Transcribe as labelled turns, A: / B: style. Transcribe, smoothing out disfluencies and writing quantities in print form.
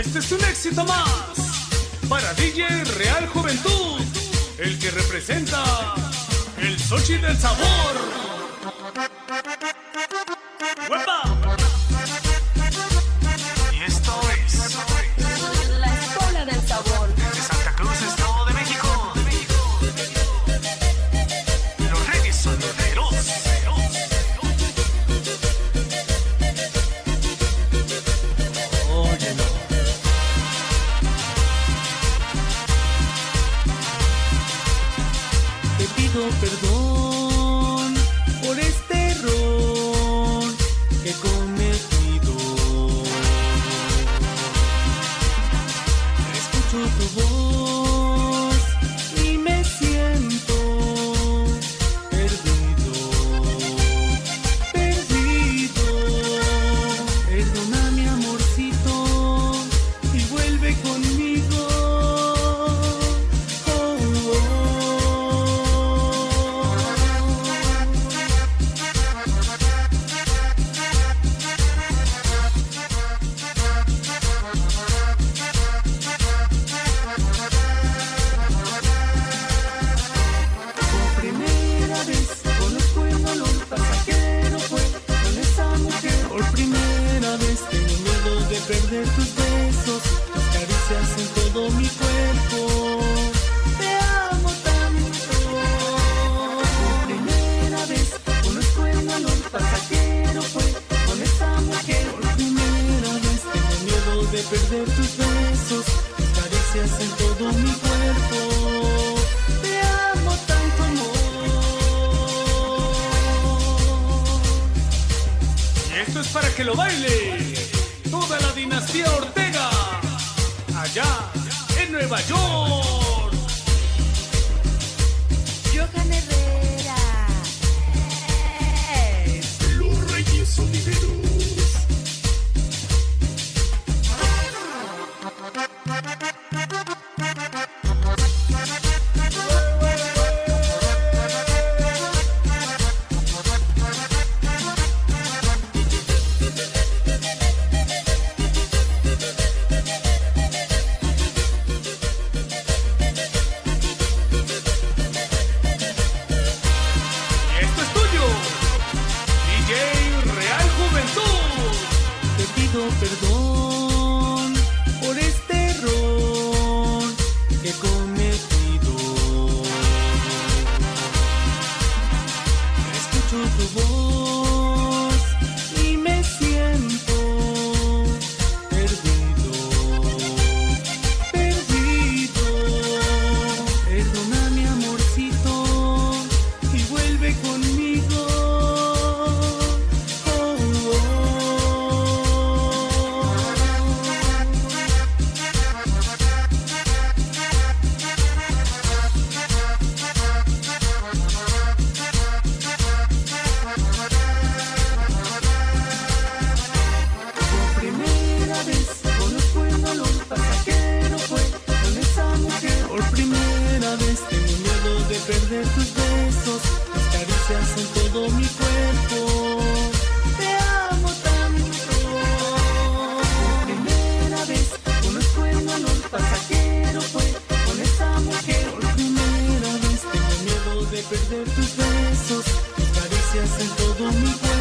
A: Este es un éxito más para DJ Real Juventud, el que representa el Xochitl del sabor. ¡Huepa! Y esto es
B: La Escuela del Sabor.
A: desde Santa Cruz, Estado de México. Los reggaetoneros. Óyelo.
C: Te pido perdón por este error que he cometido. Escucho tu voz y me siento perdido, perdido. Perdona mi amorcito y vuelve conmigo. Perder tus besos, tus caricias en todo mi cuerpo. Te amo tanto. Por primera vez conozco el dolor pasajero, fue con esa mujer. Por primera vez tengo miedo de perder tus besos, tus caricias en todo mi cuerpo. Te amo tanto, amor.
A: Y esto es para que lo baile toda la dinastía Ortega, allá en Nueva York.
B: Johan Herrera.
A: Los Reyes Sonideros.
C: Perdón por este error que he cometido. Escucho tu voz y me siento perdido, perdido. Perdona mi amorcito y vuelve conmigo. Perder tus besos, tus caricias en todo mi cuerpo. Te amo tanto. Por primera vez conozco el dolor pasajero, fue con esa mujer. Por primera vez tengo miedo de perder tus besos, tus caricias en todo mi cuerpo.